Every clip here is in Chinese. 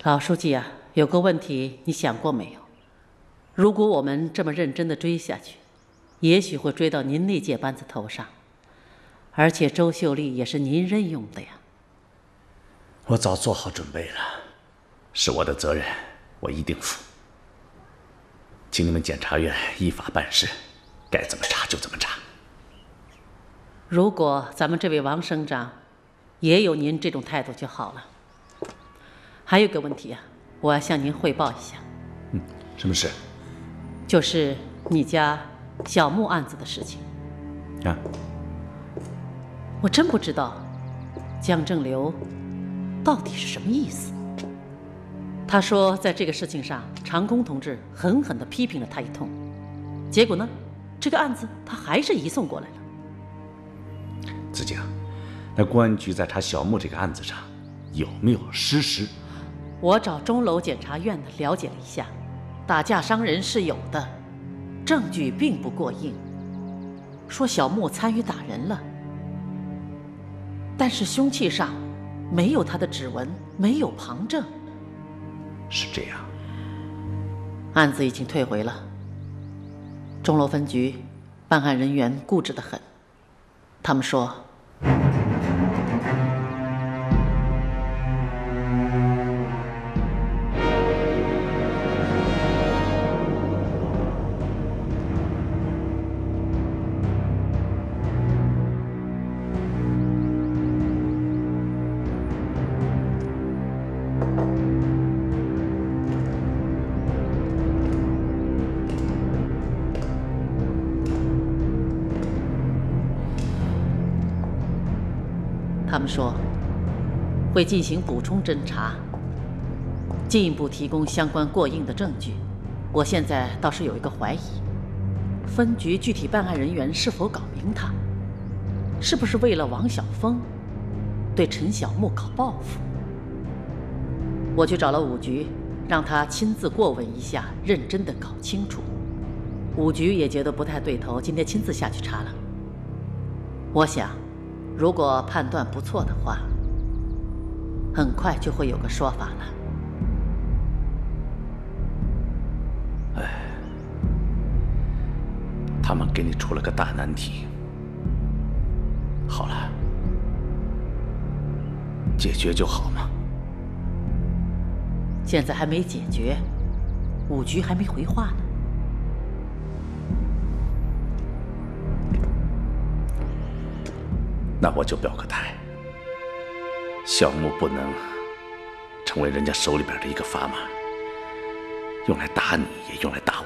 老书记啊，有个问题你想过没有？如果我们这么认真地追下去，也许会追到您那届班子头上，而且周秀丽也是您任用的呀。 我早做好准备了，是我的责任，我一定负。请你们检察院依法办事，该怎么查就怎么查。 如果咱们这位王省长也有您这种态度就好了。还有个问题啊，我要向您汇报一下。 什么事？ 就是你家小木案子的事情。 啊？ 我真不知道江正流到底是什么意思。他说在这个事情上，长工同志狠狠地批评了他一通，结果呢，这个案子他还是移送过来了。 子敬，那公安局在查小木这个案子上有没有失实？ 我找钟楼检察院的了解了一下，打架伤人是有的，证据并不过硬，说小木参与打人了，但是凶器上没有他的指纹，没有旁证。 是这样。 案子已经退回了。钟楼分局办案人员固执得很，他们说会进行补充侦查，进一步提供相关过硬的证据。我现在倒是有一个怀疑，分局具体办案人员是否搞明他，是不是为了王晓峰对陈小木搞报复？我去找了五局，让他亲自过问一下，认真的搞清楚。五局也觉得不太对头，今天亲自下去查了。我想，如果判断不错的话，很快就会有个说法了。 他们给你出了个大难题。好了，解决就好嘛。 现在还没解决，五局还没回话呢。 那我就表个态，小木不能成为人家手里边的一个砝码，用来打你也用来打我。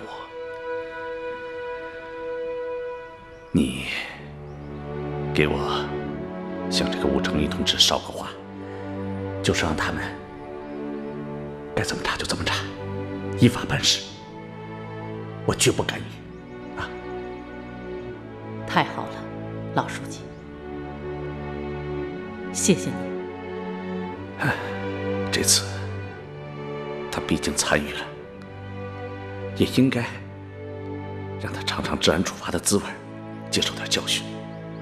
你给我向这个吴成立同志捎个话，就是让他们该怎么查就怎么查，依法办事，我绝不干预啊！ 太好了，老书记，谢谢你。 这次他毕竟参与了，也应该让他尝尝治安处罚的滋味，接受点教训。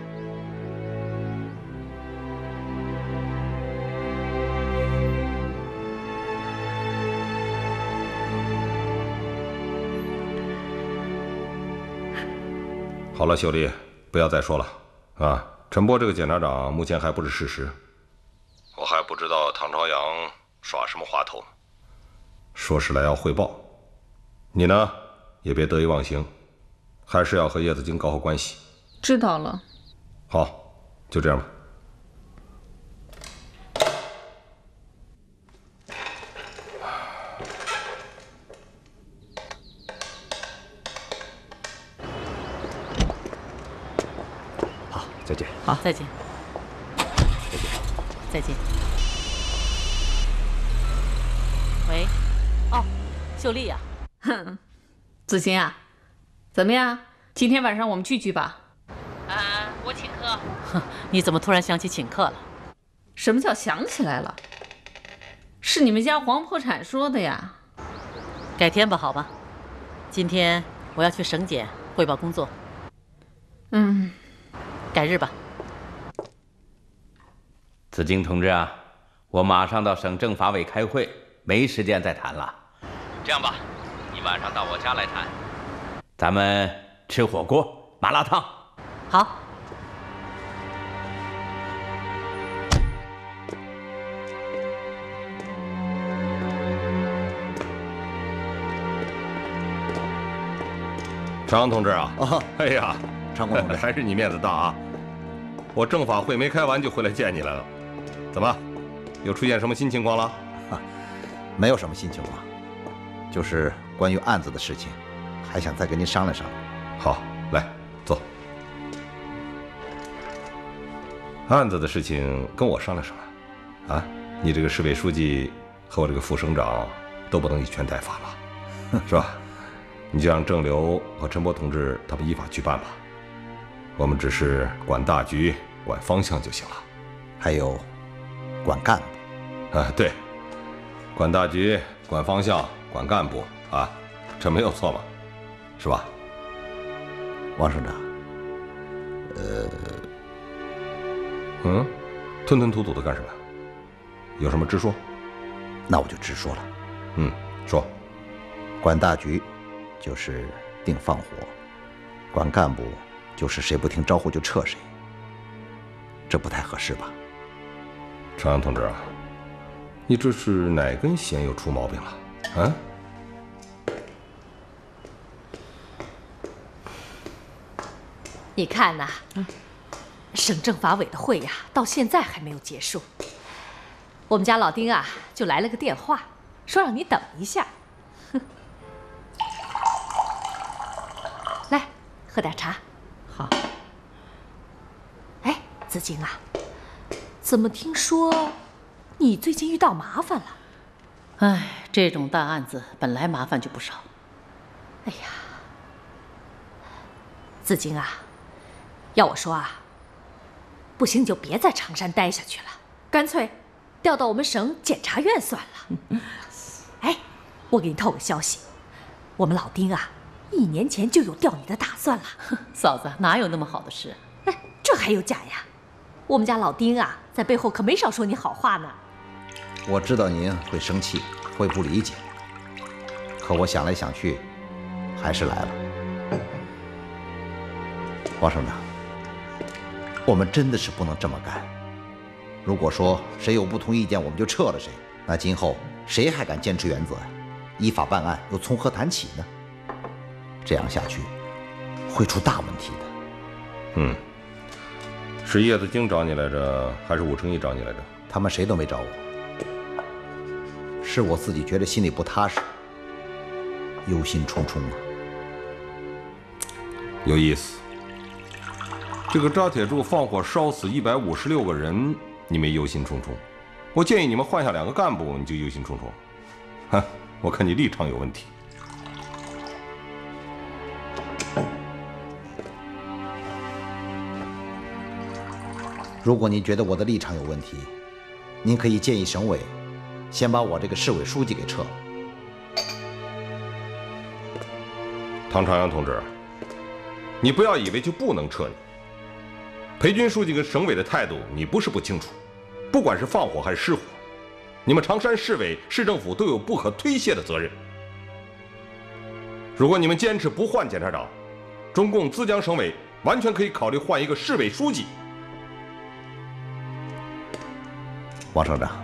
好了，秀丽，不要再说了啊！陈波这个检察长目前还不是事实，我还不知道唐朝阳耍什么滑头，说是来要汇报。你呢，也别得意忘形，还是要和叶子京搞好关系。 知道了。 好，就这样吧。 好，再见。 好，再见。 再见。 再见。喂，哦，秀丽呀。 哼，子欣啊，怎么样？今天晚上我们聚聚吧。 我请客。哼，你怎么突然想起请客了？ 什么叫想起来了？是你们家黄破产说的呀。 改天吧，好吧。今天我要去省检汇报工作。改日吧。 子敬同志啊，我马上到省政法委开会， 没时间再谈了。这样吧，你晚上到我家来谈，咱们吃火锅、麻辣烫。 好。 常阳同志啊！ 哦， 哎呀， 常国同志， 还是你面子大啊！我政法会没开完就回来见你来了，怎么，又出现什么新情况了？ 没有什么新情况，就是关于案子的事情，还想再跟您商量商量。 好，来坐。案子的事情跟我商量商量。啊，你这个市委书记和我这个副省长都不能以权代法了，是吧？你就让郑流和陈波同志他们依法去办吧，我们只是管大局、管方向就行了。 还有，管干部。 啊，对，管大局、管方向、管干部啊，这没有错吧？是吧？ 王省长， 吞吞吐吐的干什么？有什么直说？ 那我就直说了。 说。 管大局就是定放火，管干部就是谁不听招呼就撤谁，这不太合适吧？ 常阳同志啊，你这是哪根弦又出毛病了？啊？ 你看呐，省政法委的会呀，到现在还没有结束。我们家老丁啊，就来了个电话，说让你等一下。来，喝点茶。 好。 哎，子京啊，怎么听说你最近遇到麻烦了？ 哎，这种大案子本来麻烦就不少。 哎呀，子京啊，要我说啊，不行你就别在常山待下去了，干脆调到我们省检察院算了。哎，我给你透个消息，我们老丁啊，1年前就有调你的打算了。 嫂子，哪有那么好的事？ 哎，这还有假呀？我们家老丁啊，在背后可没少说你好话呢。 我知道您会生气，会不理解，可我想来想去，还是来了。王省长，我们真的是不能这么干。如果说谁有不同意见，我们就撤了谁，那今后谁还敢坚持原则呀？依法办案又从何谈起呢？这样下去会出大问题的。 是叶子京找你来着，还是武成义找你来着？ 他们谁都没找我，是我自己觉得心里不踏实，忧心忡忡啊。 有意思。这个扎铁柱放火烧死156个人，你没忧心忡忡？我建议你们换下2个干部，你就忧心忡忡。哼，我看你立场有问题。 如果您觉得我的立场有问题，您可以建议省委先把我这个市委书记给撤了。 唐长阳同志，你不要以为就不能撤你。裴军书记跟省委的态度，你不是不清楚。不管是放火还是失火，你们常山市委、市政府都有不可推卸的责任。如果你们坚持不换检察长，中共资江省委完全可以考虑换一个市委书记。 王省长，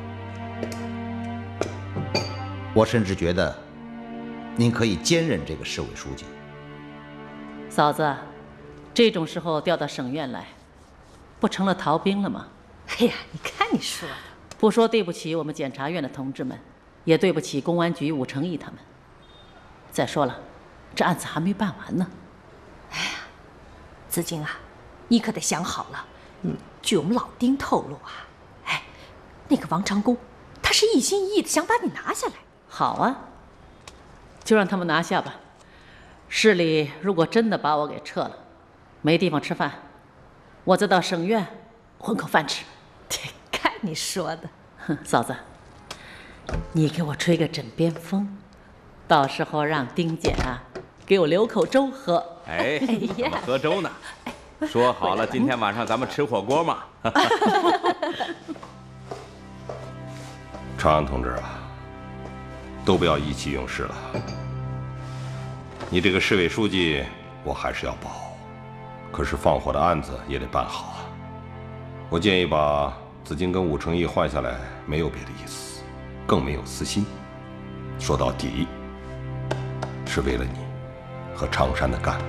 我甚至觉得您可以兼任这个市委书记。 嫂子，这种时候调到省院来，不成了逃兵了吗？ 哎呀，你看你说的， 不说对不起我们检察院的同志们，也对不起公安局武成义他们。再说了，这案子还没办完呢。 哎呀，子京啊，你可得想好了。据我们老丁透露啊，那个王长工，他是一心一意的想把你拿下来。 好啊，就让他们拿下吧。市里如果真的把我给撤了，没地方吃饭，我再到省院混口饭吃。 看你说的。 哼，嫂子，你给我吹个枕边风，到时候让丁姐啊给我留口粥喝。 哎，怎么喝粥呢？说好了，今天晚上咱们吃火锅嘛。 长安同志啊， 都不要意气用事了。你这个市委书记，我还是要保，可是放火的案子也得办好啊。我建议把子敬跟武成义换下来，没有别的意思，更没有私心。说到底，是为了你和常山的干部。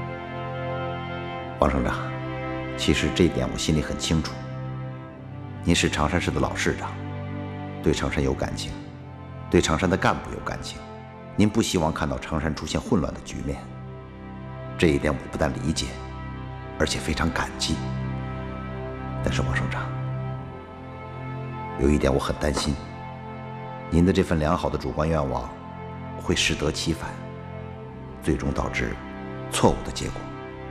王省长，其实这一点我心里很清楚。您是常山市的老市长，对常山有感情，对常山的干部有感情，您不希望看到常山出现混乱的局面。这一点我不但理解，而且非常感激。但是王省长，有一点我很担心，您的这份良好的主观愿望会适得其反，最终导致错误的结果。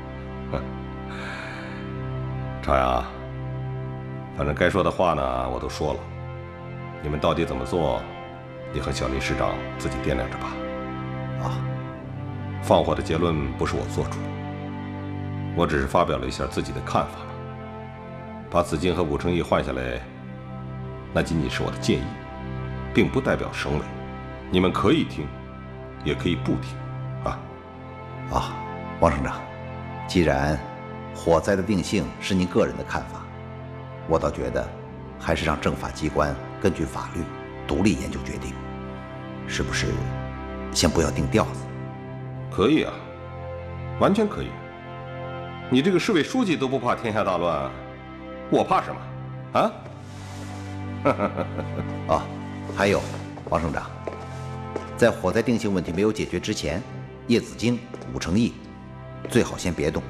朝阳，反正该说的话呢，我都说了。你们到底怎么做，你和小李市长自己掂量着吧。啊，放火的结论不是我做出的，我只是发表了一下自己的看法嘛。把子敬和武成义换下来，那仅仅是我的建议，并不代表省委。你们可以听，也可以不听。啊， 王省长，既然火灾的定性是您个人的看法，我倒觉得还是让政法机关根据法律独立研究决定，是不是先不要定调子？ 可以啊，完全可以。你这个市委书记都不怕天下大乱，我怕什么？啊？ 啊，还有，王省长，在火灾定性问题没有解决之前，叶子京、武成义最好先别动。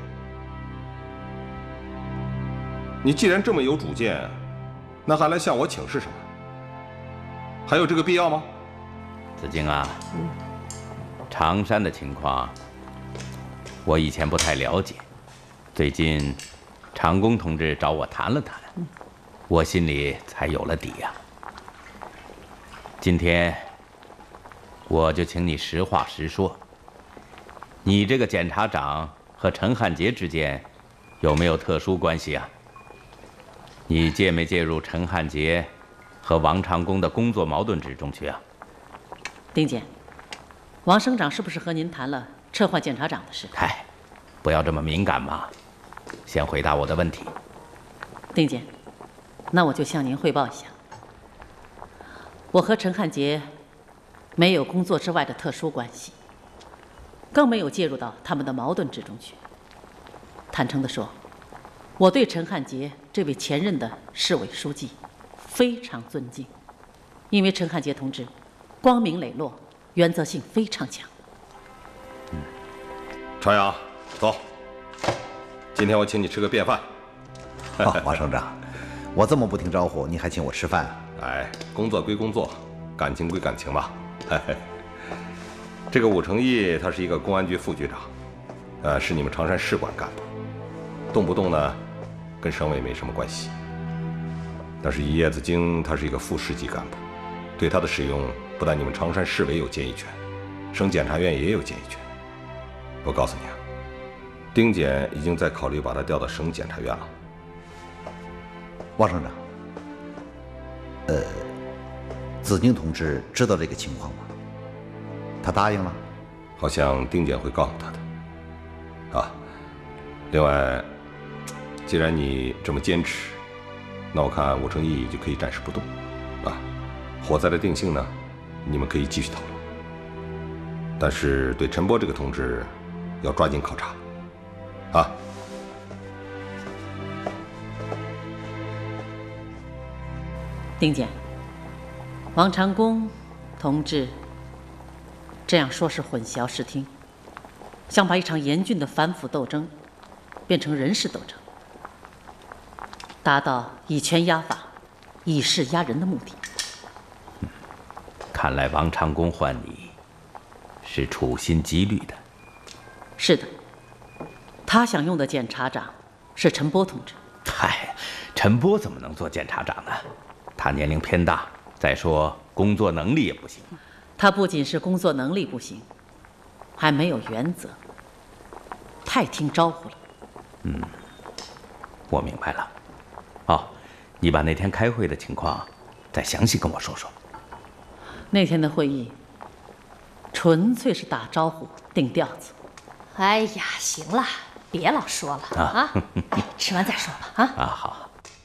你既然这么有主见，那还来向我请示什么？还有这个必要吗？ 子敬啊，常山的情况，我以前不太了解，最近常工同志找我谈了谈，我心里才有了底呀。今天我就请你实话实说，你这个检察长和陈汉杰之间有没有特殊关系啊？你介没介入陈汉杰和王长工的工作矛盾之中去啊？ 丁检，王省长是不是和您谈了撤换检察长的事？ 嗨，不要这么敏感嘛，先回答我的问题。 丁检，那我就向您汇报一下，我和陈汉杰没有工作之外的特殊关系，更没有介入到他们的矛盾之中去。坦诚地说，我对陈汉杰这位前任的市委书记非常尊敬，因为陈汉杰同志光明磊落，原则性非常强。 朝阳，走，今天我请你吃个便饭。 王省长，我这么不听招呼，你还请我吃饭？ 哎，工作归工作，感情归感情吧。这个武成义他是一个公安局副局长，是你们常山市管干部，动不动呢跟省委没什么关系。但是叶子京他是一个副市级干部，对他的使用不但你们常山市委有建议权，省检察院也有建议权。我告诉你啊，丁检已经在考虑把他调到省检察院了。 王省长，子敬同志知道这个情况吗？他答应了？ 好像丁检会告诉他的。啊，另外，既然你这么坚持，那我看武成义就可以暂时不动。啊，火灾的定性呢，你们可以继续讨论。但是对陈波这个同志，要抓紧考察。啊。 丁检，王长工同志这样说是混淆视听，想把一场严峻的反腐斗争变成人事斗争，达到以权压法、以势压人的目的。 看来王长工换你是处心积虑的。 是的，他想用的检察长是陈波同志。 嗨，陈波怎么能做检察长呢？他年龄偏大，再说工作能力也不行。 他不仅是工作能力不行，还没有原则，太听招呼了。 我明白了。哦，你把那天开会的情况再详细跟我说说。 那天的会议纯粹是打招呼、定调子。 哎呀，行了，别老说了啊！哎，吃完再说吧啊！ 啊，好。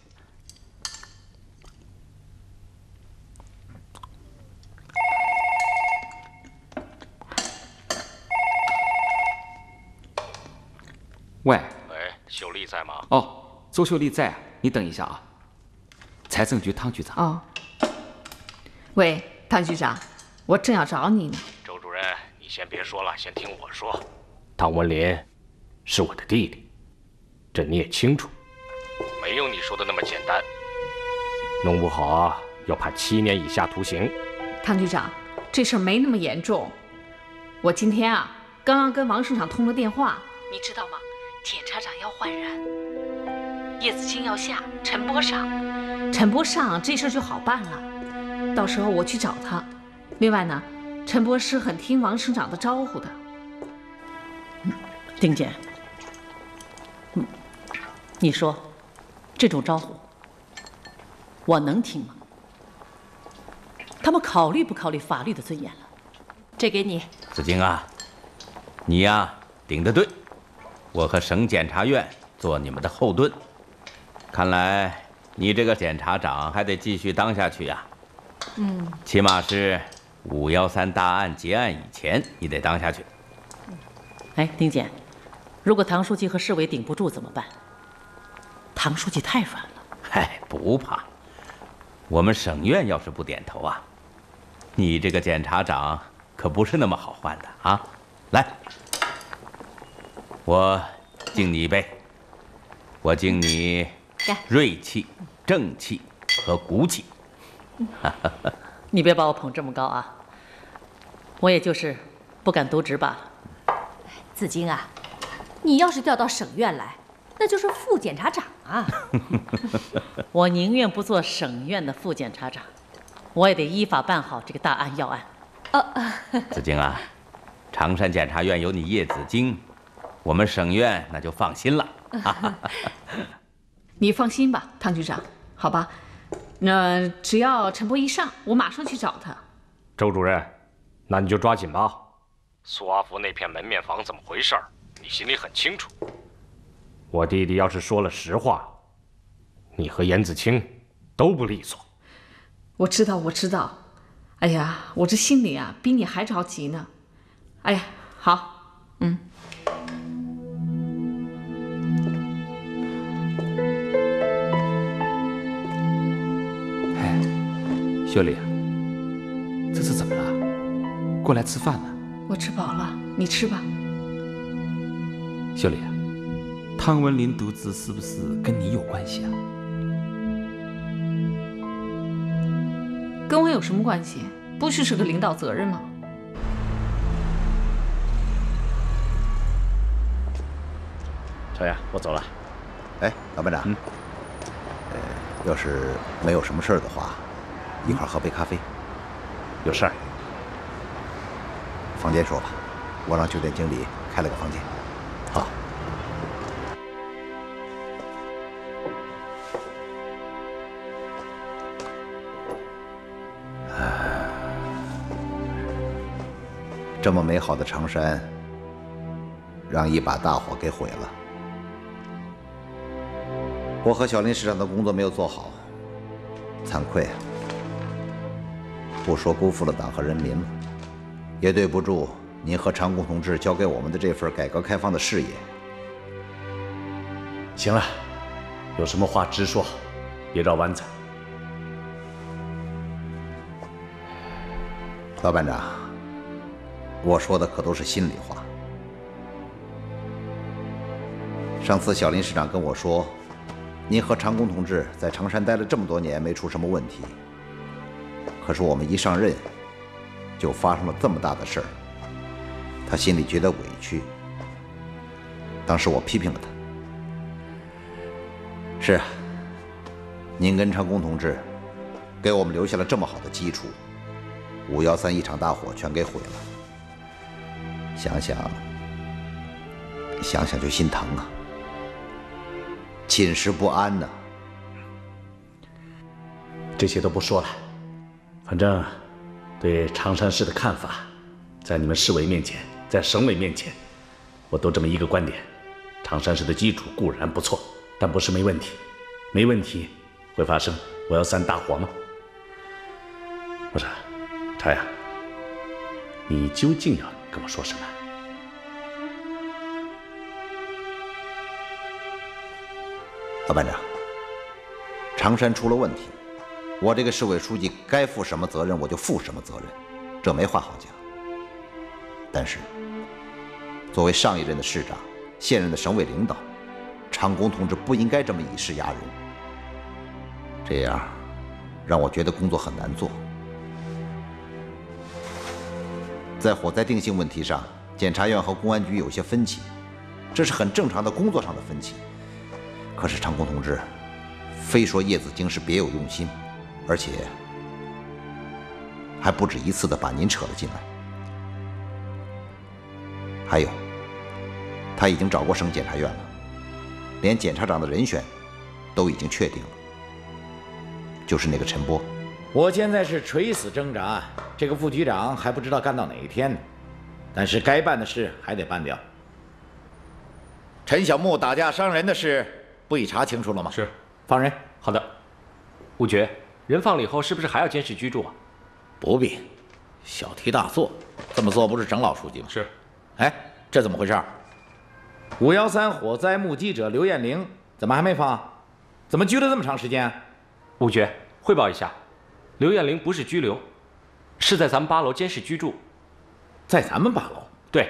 喂， 秀丽在吗？ 哦，周秀丽在，你等一下啊。财政局汤局长。 哦。喂，汤局长，我正要找你呢。 周主任，你先别说了，先听我说。汤文林是我的弟弟，这你也清楚，没有你说的那么简单。弄不好啊，要判7年以下徒刑。 汤局长，这事儿没那么严重。我今天啊，刚刚跟王省长通了电话，你知道吗？检察长要换人，叶子清要下，陈波上。陈波上，这事儿就好办了。到时候我去找他。另外呢，陈波是很听王省长的招呼的。 丁检，你说这种招呼我能听吗？他们考虑不考虑法律的尊严了？ 这给你。 子京啊，你呀顶得对，我和省检察院做你们的后盾。看来你这个检察长还得继续当下去呀。起码是513大案结案以前，你得当下去。 哎，丁检，如果唐书记和市委顶不住怎么办？唐书记太软了。 嗨，不怕，我们省院要是不点头啊，你这个检察长可不是那么好换的啊！来，我敬你一杯，我敬你锐气、正气和骨气。 你别把我捧这么高啊！我也就是不敢渎职罢了。 子京啊，你要是调到省院来，那就是副检察长啊。 我宁愿不做省院的副检察长，我也得依法办好这个大案要案。 子京啊，常山检察院有你叶子京，我们省院那就放心了。 你放心吧，汤局长，好吧？那只要陈波一上，我马上去找他。 周主任，那你就抓紧吧。苏阿福那片门面房怎么回事？你心里很清楚。我弟弟要是说了实话，你和严子清都不利索。 我知道，我知道。哎呀，我这心里啊比你还着急呢。哎呀，好， 秀丽，这是怎么了？过来吃饭了？ 我吃饱了，你吃吧。 秀丽，汤文林渎职是不是跟你有关系啊？ 跟我有什么关系？不就是个领导责任吗？ 朝阳，我走了。 哎，老班长，要是没有什么事儿的话，一块儿喝杯咖啡。 有事儿？ 房间说吧，我让酒店经理开了个房间。 好。 这么美好的长山，让一把大火给毁了。我和小林市长的工作没有做好，惭愧啊！不说辜负了党和人民了，也对不住您和常工同志交给我们的这份改革开放的事业。 行了，有什么话直说，别绕弯子。 老班长，我说的可都是心里话。上次小林市长跟我说，您和常工同志在常山待了这么多年，没出什么问题。可是我们一上任，就发生了这么大的事儿，他心里觉得委屈。当时我批评了他。是啊，您跟常工同志给我们留下了这么好的基础，513一场大火全给毁了。想想就心疼啊，寝食不安呐。 这些都不说了，反正对常山市的看法，在你们市委面前，在省委面前，我都这么一个观点：常山市的基础固然不错，但不是没问题。没问题会发生513大火吗？不是，朝阳，你究竟要跟我说什么？ 老班长，常山出了问题，我这个市委书记该负什么责任我就负什么责任，这没话好讲。但是，作为上一任的市长，现任的省委领导，常工同志不应该这么以势压人，这样让我觉得工作很难做。在火灾定性问题上，检察院和公安局有些分歧，这是很正常的工作上的分歧。可是常工同志非说叶子京是别有用心，而且还不止一次地把您扯了进来。还有，他已经找过省检察院了，连检察长的人选都已经确定了，就是那个陈波。 我现在是垂死挣扎，这个副局长还不知道干到哪一天呢。但是该办的事还得办掉。陈小木打架伤人的事不已查清楚了吗？ 是， 放人。 好的。吴觉，人放了以后是不是还要监视居住啊？ 不必，小题大做。这么做不是整老书记吗？ 是。 哎，这怎么回事？513火灾目击者刘艳玲怎么还没放？怎么拘了这么长时间？ 吴觉，汇报一下，刘艳玲不是拘留，是在咱们8楼监视居住。 在咱们8楼？ 对。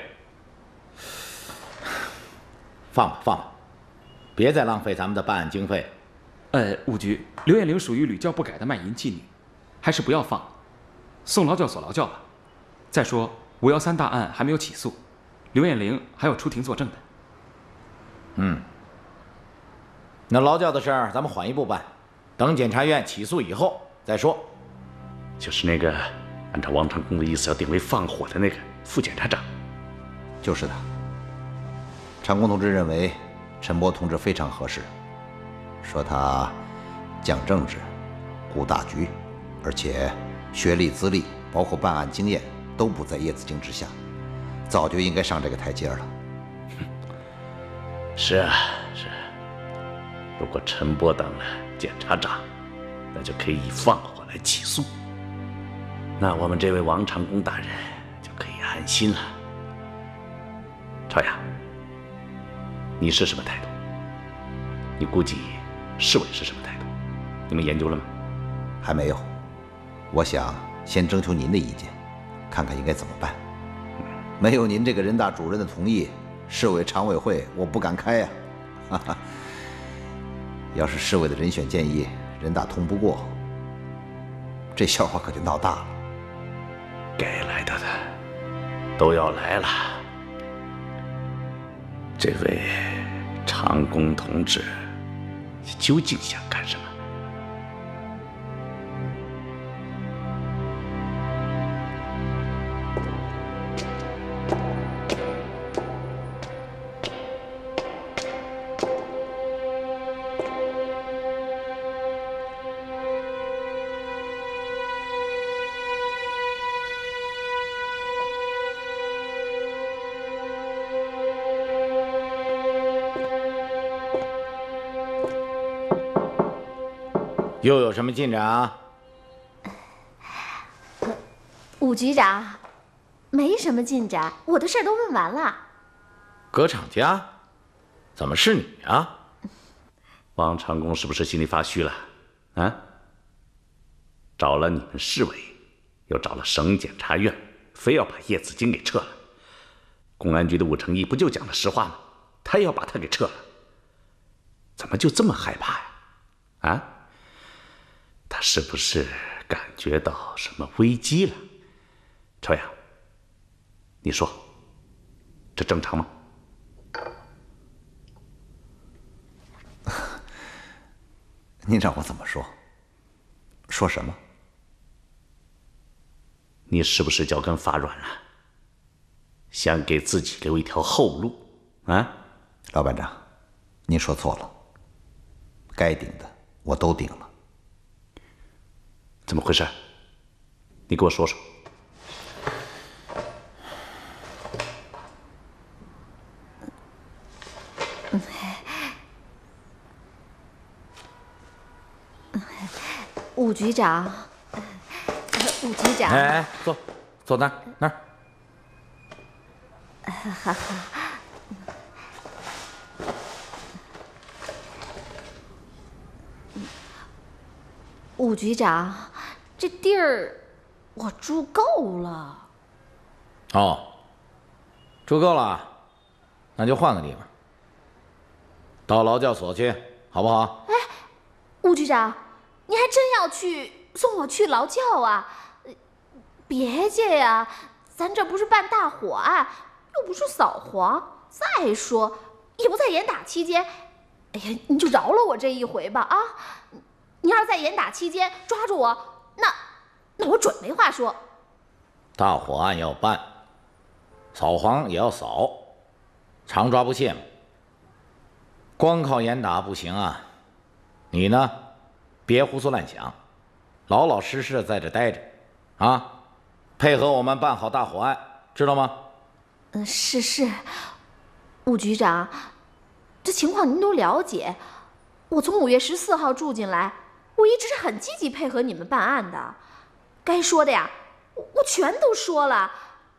放吧，放吧，别再浪费咱们的办案经费。 吴局，刘艳玲属于屡教不改的卖淫妓女，还是不要放，送劳教所劳教吧。再说513大案还没有起诉，刘艳玲还要出庭作证的。 那劳教的事儿咱们缓一步办，等检察院起诉以后再说。 就是那个按照王长工的意思要定为放火的那个副检察长。 就是他。常工同志认为陈波同志非常合适，说他讲政治、顾大局，而且学历资历包括办案经验都不在叶子京之下，早就应该上这个台阶了。 是啊，是啊。如果陈波当了检察长，那就可以以放火来起诉，那我们这位王长工大人就可以安心了。朝阳，你是什么态度？你估计市委是什么态度？你们研究了吗？ 还没有，我想先征求您的意见，看看应该怎么办。没有您这个人大主任的同意，市委常委会我不敢开呀。要是市委的人选建议人大通不过，这笑话可就闹大了。 该来的都要来了。这位常工同志究竟想干什么？ 又有什么进展啊？ 武局长，没什么进展，我的事儿都问完了。 葛厂家，怎么是你啊？ 王长工是不是心里发虚了？啊？找了你们市委，又找了省检察院，非要把叶子京给撤了。公安局的武成义不就讲了实话吗？他也要把他给撤了。怎么就这么害怕呀？啊？他是不是感觉到什么危机了？朝阳，你说，这正常吗？ 您让我怎么说？说什么？ 你是不是脚跟发软了？想给自己留一条后路啊？ 老班长，您说错了，该顶的我都顶了。 怎么回事？你给我说说。 局长，武局长， 哎，坐那儿。 哈哈。武局长，这地儿我住够了。 哦，住够了，那就换个地方，到劳教所去，好不好？ 哎，武局长，你还真要送我去劳教啊？别介呀，咱这不是办大火案，又不是扫黄。再说，也不在严打期间。哎呀，你就饶了我这一回吧啊！你要是在严打期间抓住我，那我准没话说。 大火案要办，扫黄也要扫，常抓不懈嘛。光靠严打不行啊！你呢，别胡思乱想，老老实实的在这待着，啊，配合我们办好大火案，知道吗？ 是，武局长，这情况您都了解。我从5月14号住进来，我一直是很积极配合你们办案的，该说的呀，我全都说了。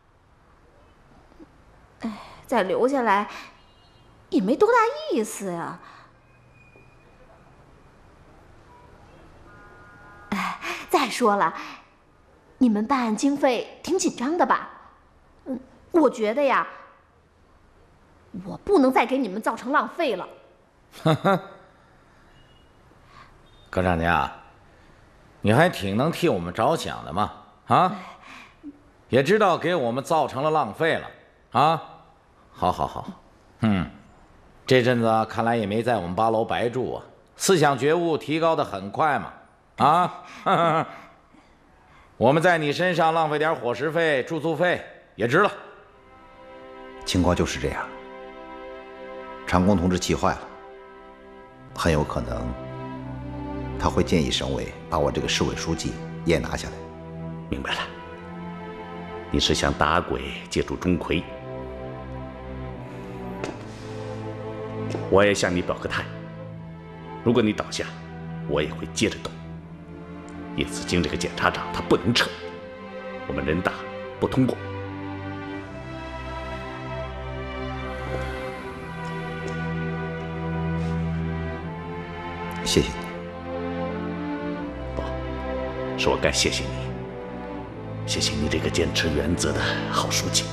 哎，再留下来也没多大意思呀。哎，再说了，你们办案经费挺紧张的吧？我觉得呀，我不能再给你们造成浪费了。 呵呵。葛长家，你还挺能替我们着想的嘛，啊，也知道给我们造成了浪费了，啊，好，这阵子看来也没在我们8楼白住啊，思想觉悟提高的很快嘛，啊，我们在你身上浪费点伙食费、住宿费也值了。 情况就是这样，长工同志气坏了，很有可能他会建议省委把我这个市委书记也拿下来。 明白了，你是想打鬼借助钟馗。我也向你表个态，如果你倒下，我也会接着动。叶子京这个检察长他不能撤，我们人大不通过。 谢谢你。 不，是我该谢谢你，谢谢你这个坚持原则的好书记。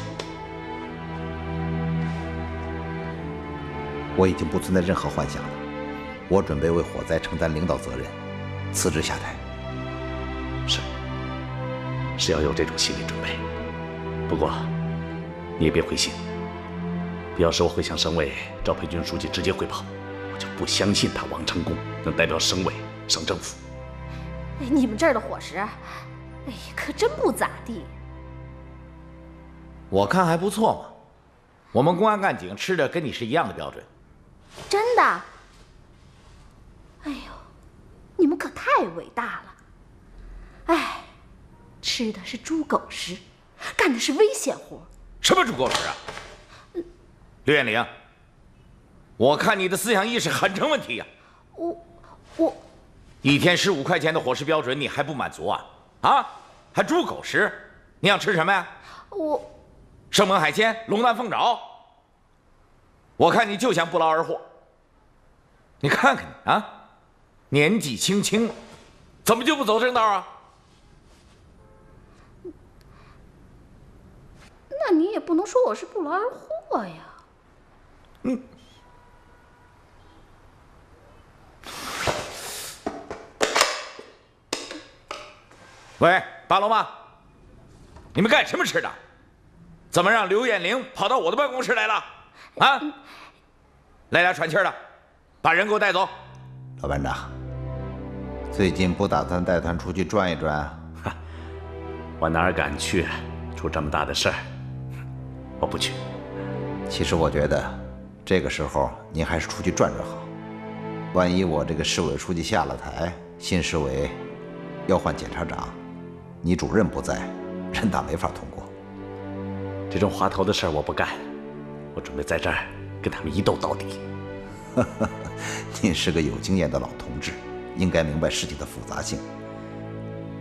我已经不存在任何幻想了，我准备为火灾承担领导责任，辞职下台。 是要有这种心理准备。不过，你也别灰心，要是我会向省委赵培军书记直接汇报，我就不相信他王成功能代表省委、省政府。 你们这儿的伙食，可真不咋地。 我看还不错嘛，我们公安干警吃的跟你是一样的标准。 真的？哎呦，你们可太伟大了！哎，吃的是猪狗食，干的是危险活。 什么猪狗食啊？刘艳玲，我看你的思想意识很成问题呀！ 我 1天15块钱的伙食标准你还不满足啊？啊，还猪狗食？你想吃什么呀？生猛海鲜、龙蛋凤爪。我看你就想不劳而获。你看看你啊，年纪轻轻，怎么就不走正道啊？ 那你也不能说我是不劳而获呀。 喂，八楼吗？你们干什么吃的？怎么让刘艳玲跑到我的办公室来了？啊！来俩喘气的，把人给我带走。 老班长，最近不打算带团出去转一转啊？ 我哪敢去？出这么大的事儿，我不去。 其实我觉得，这个时候您还是出去转转好。万一我这个市委书记下了台，新市委要换检察长，你主任不在，人大没法通过。 这种滑头的事儿我不干，我准备在这儿跟他们一斗到底。 您是个有经验的老同志，应该明白事情的复杂性。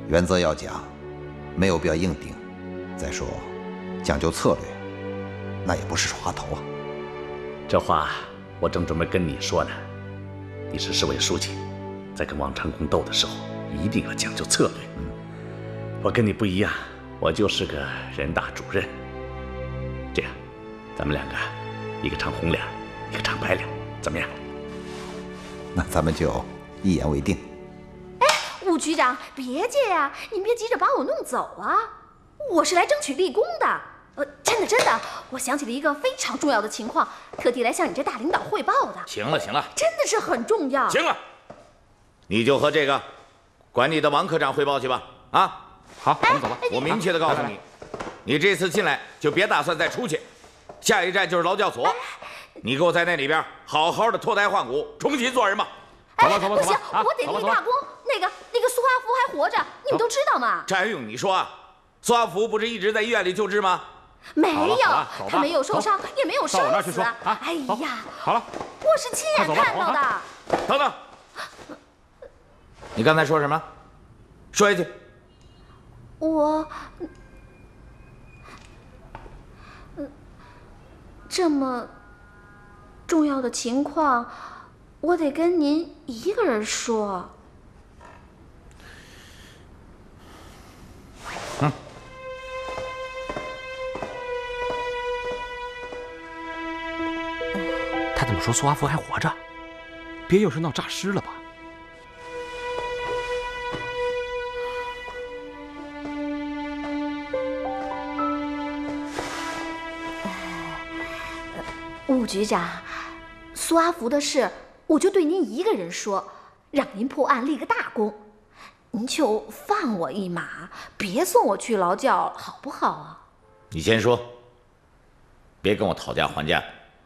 原则要讲，没有必要硬顶。再说，讲究策略，那也不是滑头啊。 这话我正准备跟你说呢。你是市委书记，在跟王长工斗的时候，一定要讲究策略。我跟你不一样，我就是个人大主任。这样，咱们两个，一个唱红脸，一个唱白脸，怎么样？ 那咱们就一言为定。 哎，武局长，别介呀，您别急着把我弄走啊！我是来争取立功的。真的，我想起了一个非常重要的情况，特地来向你这大领导汇报的。 行了， 真的是很重要。 行了，你就和这个管你的王科长汇报去吧。啊， 好，我们走吧。 我明确的告诉你，你这次进来就别打算再出去，下一站就是劳教所。你给我在那里边好好的脱胎换骨，重新做人吧。 走吧。 不行，我得立大功。那个苏阿福还活着，你们都知道吗？ 这还用你说啊？苏阿福不是一直在医院里救治吗？ 没有，他没有受伤，也没有生死。哎呀， 好了， 我是亲眼看到的。 等等，你刚才说什么？说下去。 我，这么重要的情况，我得跟您一个人说。 他怎么说苏阿福还活着？ 别又是闹诈尸了吧？ 武局长，苏阿福的事，我就对您一个人说，让您破案立个大功，您就放我一马，别送我去劳教，好不好啊？ 你先说，别跟我讨价还价。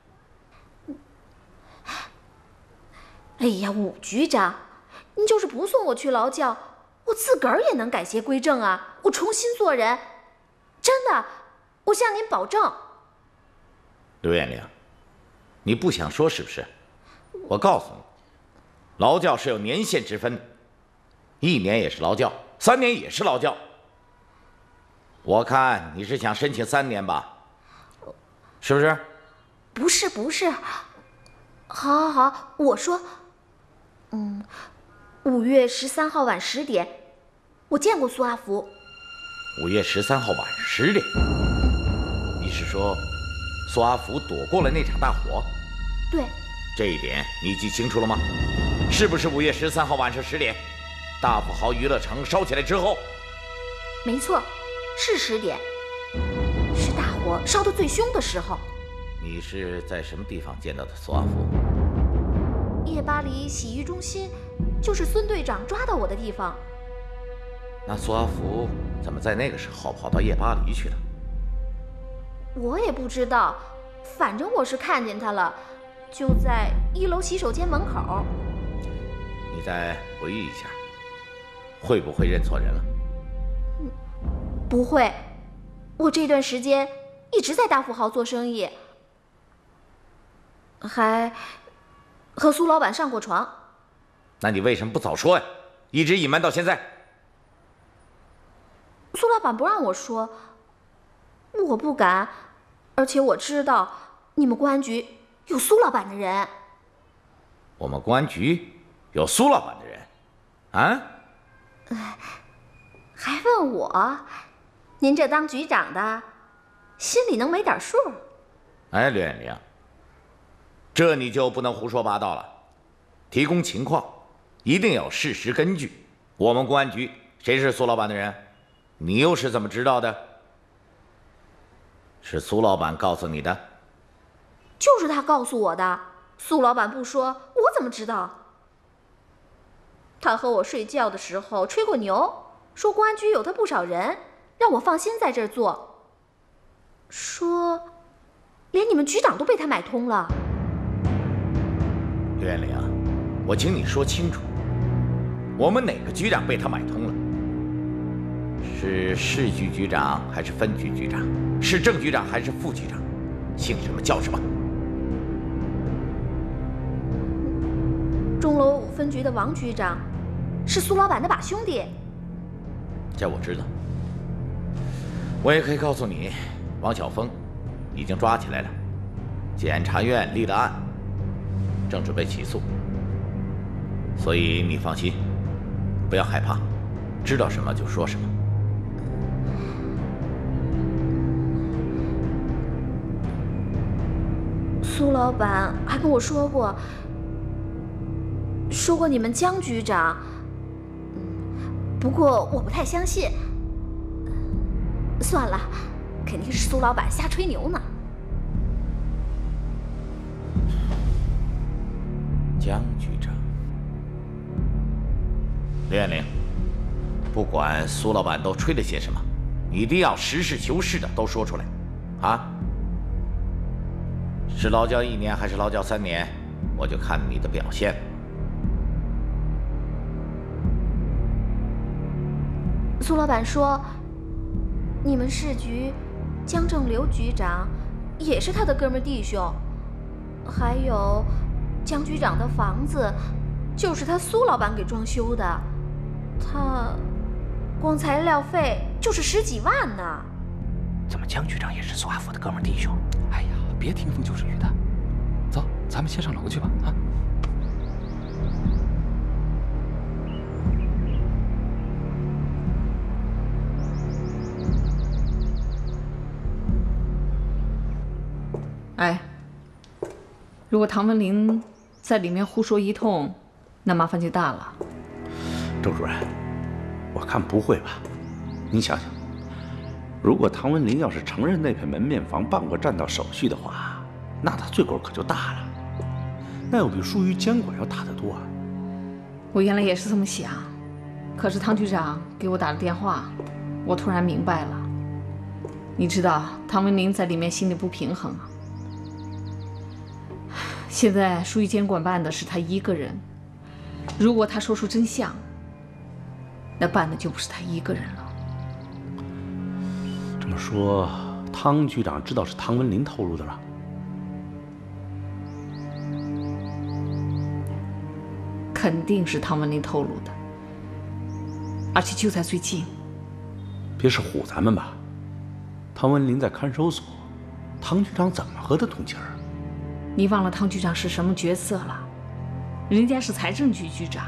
哎呀，武局长，您就是不送我去劳教，我自个儿也能改邪归正啊！我重新做人，真的，我向您保证。 刘艳玲，你不想说是不是？我告诉你，劳教是有年限之分的，1年也是劳教，3年也是劳教。我看你是想申请3年吧？是不是？ 不是，好，我说。5月13号晚10点，我见过苏阿福。 5月13号晚10点，你是说苏阿福躲过了那场大火？ 对。 这一点你记清楚了吗？是不是5月13号晚上10点，大富豪娱乐城烧起来之后？ 没错，是10点，是大火烧得最凶的时候。 你是在什么地方见到的苏阿福？ 夜巴黎洗浴中心，就是孙队长抓到我的地方。 那苏阿福怎么在那个时候跑到夜巴黎去了？ 我也不知道，反正我是看见他了，就在1楼洗手间门口。 你再回忆一下，会不会认错人了？ 不会，我这段时间一直在大富豪做生意，还和苏老板上过床。 那你为什么不早说呀？一直隐瞒到现在。 苏老板不让我说，我不敢，而且我知道你们公安局有苏老板的人。 我们公安局有苏老板的人？啊？ 还问我？您这当局长的，心里能没点数？ 哎，刘艳玲，这你就不能胡说八道了。提供情况一定有事实根据。我们公安局谁是苏老板的人？你又是怎么知道的？是苏老板告诉你的？ 就是他告诉我的。苏老板不说，我怎么知道？他和我睡觉的时候吹过牛，说公安局有他不少人，让我放心在这儿做。说，连你们局长都被他买通了。 刘艳玲，我请你说清楚，我们哪个局长被他买通了？是市局局长还是分局局长？是正局长还是副局长？姓什么叫什么？ 钟楼分局的王局长是苏老板的把兄弟。 这我知道。我也可以告诉你，王晓峰已经抓起来了，检察院立了案，正准备起诉。所以你放心，不要害怕，知道什么就说什么。 苏老板还跟我说过你们江局长，不过我不太相信。算了，肯定是苏老板瞎吹牛呢。 江局长，刘艳玲，不管苏老板都吹了些什么，你一定要实事求是的都说出来，啊？是劳教1年还是劳教3年，我就看你的表现。 苏老板说，你们市局江正刘局长也是他的哥们弟兄，还有江局长的房子就是他苏老板给装修的，他光材料费就是10几万呢。 怎么江局长也是苏阿福的哥们弟兄？ 哎呀，别听风就是雨的，走，咱们先上楼去吧，啊。 哎，如果唐文林在里面胡说一通，那麻烦就大了。 周主任，我看不会吧？你想想，如果唐文林要是承认那片门面房办过占道手续的话，那他罪过可就大了，那要比疏于监管要大得多啊。 我原来也是这么想，可是唐局长给我打了电话，我突然明白了。你知道唐文林在里面心里不平衡啊。现在疏于监管办的是他一个人，如果他说出真相，那办的就不是他一个人了。 这么说，汤局长知道是唐文林透露的了？ 肯定是唐文林透露的，而且就在最近。 别是唬咱们吧？唐文林在看守所，汤局长怎么和他通气儿？ 你忘了汤局长是什么角色了？人家是财政局局长。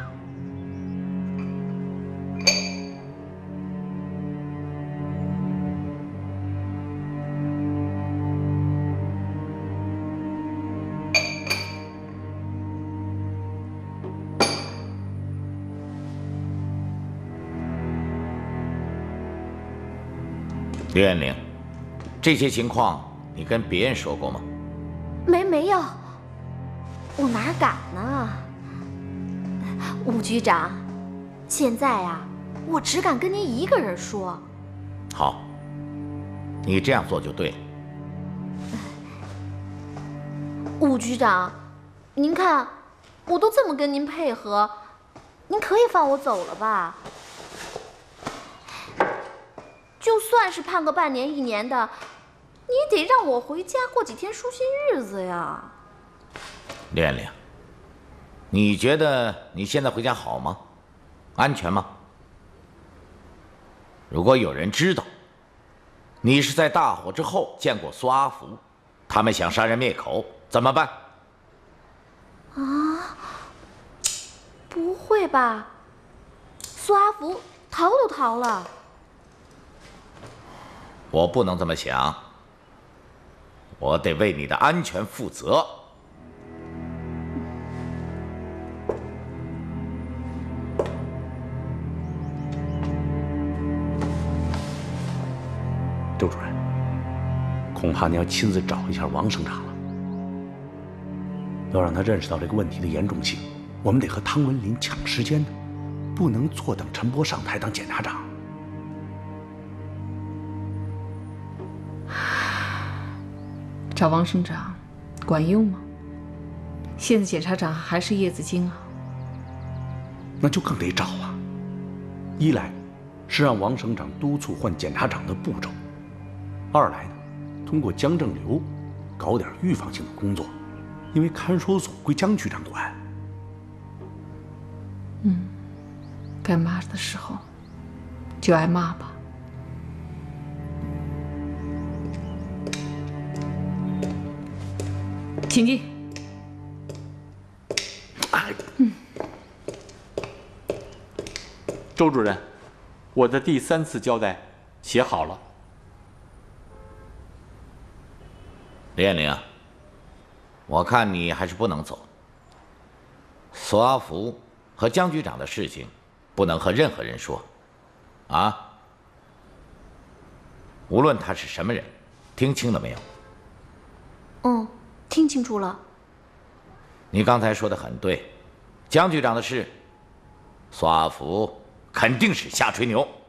刘艳玲，这些情况你跟别人说过吗？ 没有，我哪敢呢？吴局长，现在啊，我只敢跟您一个人说。 好，你这样做就对了。 吴局长，您看，我都这么跟您配合，您可以放我走了吧？就算是判个半年1年的，你也得让我回家过几天舒心日子呀。 刘艳玲，你觉得你现在回家好吗？安全吗？如果有人知道你是在大火之后见过苏阿福，他们想杀人灭口，怎么办？ 啊，不会吧？苏阿福逃都逃了。 我不能这么想，我得为你的安全负责。 周主任，恐怕你要亲自找一下王省长了，要让他认识到这个问题的严重性。我们得和汤文林抢时间的，不能坐等陈波上台当检察长。 找王省长管用吗？现在检察长还是叶子京啊。 那就更得找啊！一来是让王省长督促换检察长的步骤，二来呢，通过江正流搞点预防性的工作，因为看守所归江局长管。 该骂的时候就挨骂吧。请进。 周主任，我的第3次交代写好了。 李艳玲，我看你还是不能走。索阿福和江局长的事情，不能和任何人说，啊？无论他是什么人，听清了没有？ 嗯，听清楚了。 你刚才说的很对，江局长的事，索阿福肯定是瞎吹牛。